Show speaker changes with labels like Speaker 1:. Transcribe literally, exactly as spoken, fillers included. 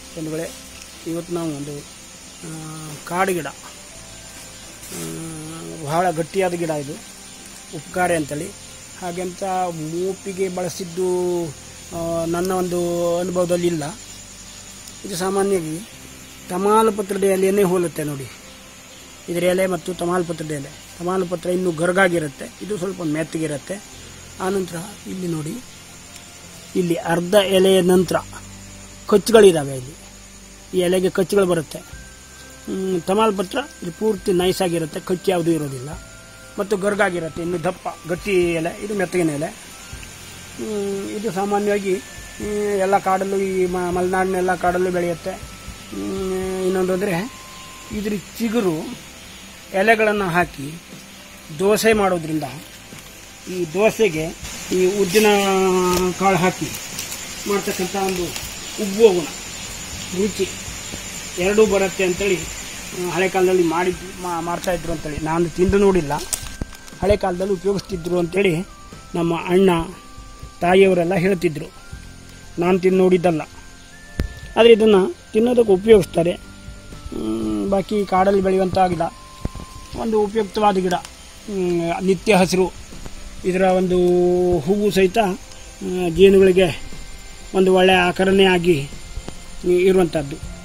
Speaker 1: ಒಂದು ವೇಳೆ ಇವತ್ತು ನಾವು ಒಂದು ಕಾಡು ಗಿಡ, ಬಹಳ ಗಟ್ಟಿಯಾದ ಗಿಡ ಇದು, ಉಪಕಾರಿ ಅಂತೇಳಿ. ಹಾಗೆಂತ ಮೂಪಿಗೆ ಬಳಸಿದ್ದು ನನ್ನ ಒಂದು ಅನುಭವದಲ್ಲಿ ಇಲ್ಲ. ಇದು ಸಾಮಾನ್ಯವಾಗಿ ತಮಾಲು ಪತ್ರದ ಎಲೆಯನ್ನೇ ಹೋಲುತ್ತೆ ನೋಡಿ. ಇದರ ಎಲೆ ಮತ್ತು ತಮಾಲು ಪತ್ರದ ಎಲೆ, ತಮಾಲು ಪತ್ರ ಇನ್ನೂ ಗರ್ಗಾಗಿರುತ್ತೆ, ಇದು ಸ್ವಲ್ಪ ಮೆತ್ತಗಿರುತ್ತೆ. ಆನಂತರ ಇಲ್ಲಿ ನೋಡಿ, ಇಲ್ಲಿ ಅರ್ಧ ಎಲೆಯ ನಂತರ ಕಚ್ಚುಗಳಿದ್ದಾವೆ. ಇಲ್ಲಿ ಈ ಎಲೆಗೆ ಕಚ್ಚುಗಳು ಬರುತ್ತೆ. ತಮಾಲು ಪತ್ರ ಇದು ಪೂರ್ತಿ ನೈಸಾಗಿರುತ್ತೆ, ಕಚ್ಚು ಯಾವುದೂ ಇರೋದಿಲ್ಲ ಮತ್ತು ಗರ್ಗಾಗಿರುತ್ತೆ, ಇನ್ನು ದಪ್ಪ ಗಟ್ಟಿ ಎಲೆ, ಇದು ಮೆತ್ತಗಿನ ಎಲೆ. ಇದು ಸಾಮಾನ್ಯವಾಗಿ ಎಲ್ಲ ಕಾಡಲ್ಲೂ, ಈ ಮಲೆನಾಡಿನ ಎಲ್ಲ ಕಾಡಲ್ಲೂ ಬೆಳೆಯುತ್ತೆ. ಇನ್ನೊಂದು ಅಂದರೆ ಇದ್ರ ಚಿಗುರು ಎಲೆಗಳನ್ನು ಹಾಕಿ ದೋಸೆ ಮಾಡೋದ್ರಿಂದ ಈ ದೋಸೆಗೆ ಈ ಉದ್ದಿನ ಕಾಳು ಹಾಕಿ ಮಾಡ್ತಕ್ಕಂಥ ಒಂದು ಉಬ್ಬುವ ಗುಣ, ರುಚಿ ಎರಡೂ ಬರುತ್ತೆ ಅಂತೇಳಿ ಹಳೆ ಕಾಲದಲ್ಲಿ ಮಾಡಿದ್ದು ಮಾಡ್ತಾಯಿದ್ರು ಅಂತೇಳಿ. ನಾನು ತಿಂದು ನೋಡಿಲ್ಲ, ಹಳೆ ಕಾಲದಲ್ಲಿ ಉಪಯೋಗಿಸ್ತಿದ್ರು ಅಂತೇಳಿ ನಮ್ಮ ಅಣ್ಣ ತಾಯಿಯವರೆಲ್ಲ ಹೇಳ್ತಿದ್ರು. ನಾನು ತಿಂದು ನೋಡಿದ್ದಲ್ಲ, ಆದರೆ ಇದನ್ನು ತಿನ್ನೋದಕ್ಕೆ ಉಪಯೋಗಿಸ್ತಾರೆ. ಬಾಕಿ ಕಾಡಲ್ಲಿ ಬೆಳೆಯುವಂಥ ಗಿಡ, ಒಂದು ಉಪಯುಕ್ತವಾದ ಗಿಡ, ನಿತ್ಯ ಹಸಿರು. ಇದರ ಒಂದು ಹೂವು ಸಹಿತ ಜೇನುಗಳಿಗೆ ಒಂದು ಒಳ್ಳೆಯ ಆಕರಣೆ ಆಗಿ ಇರುವಂಥದ್ದು.